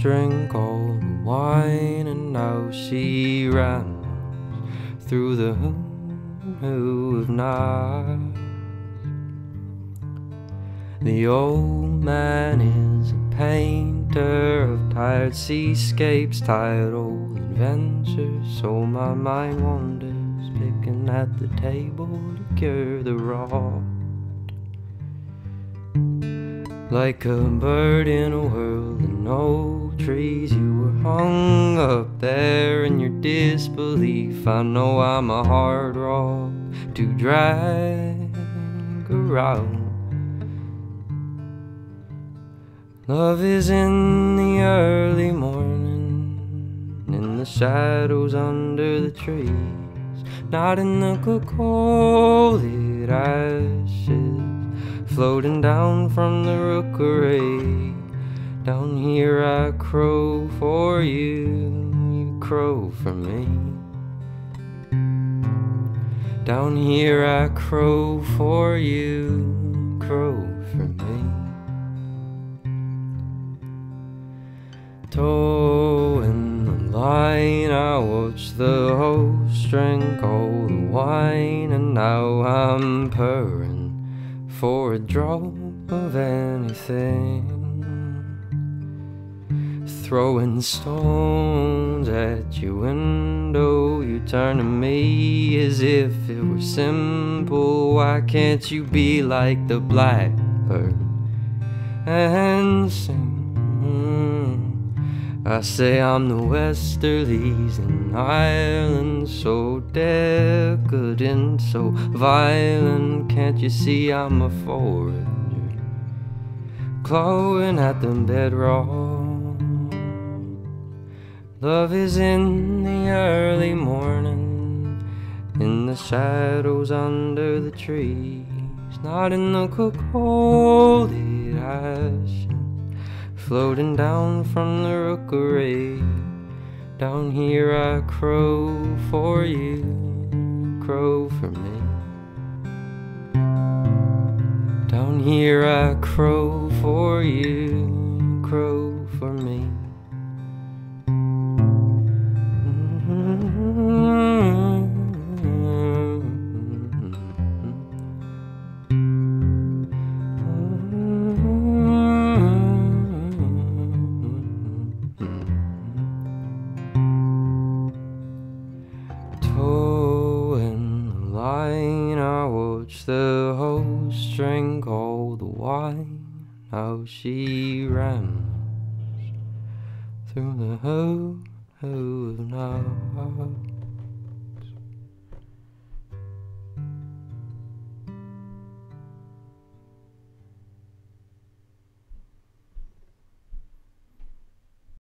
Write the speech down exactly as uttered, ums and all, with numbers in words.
drank all the wine, and now she rambles through the who of night. The old man is a painter of tired seascapes, tired old adventures, so my mind wanders, picking at the table to cure the rot. Like a bird in a world of no trees, you were hung up there in your disbelief. I know I'm a hard rock to drag around. Love is in the early morning, in the shadows under the trees, not in the cold ashes floating down from the rookery. Down here I crow for you, you crow for me. Down here I crow for you, crow for me. Towing the line, I watch the host drink all the wine, and now I'm purring for a drop of anything. Throwing stones at your window, you turn to me as if it were simple. Why can't you be like the blackbird and sing? I say I'm the westerlies in Ireland, so decadent, so violent. Can't you see I'm a foreigner, clawing at the bedrock? Love is in the early morning, in the shadows under the trees, not in the cold ashes floating down from the rookery. Down here I crow for you, crow for me. Down here I crow for you, crow for me. I watch the host drink all the wine, how she rambles through the who, who of now.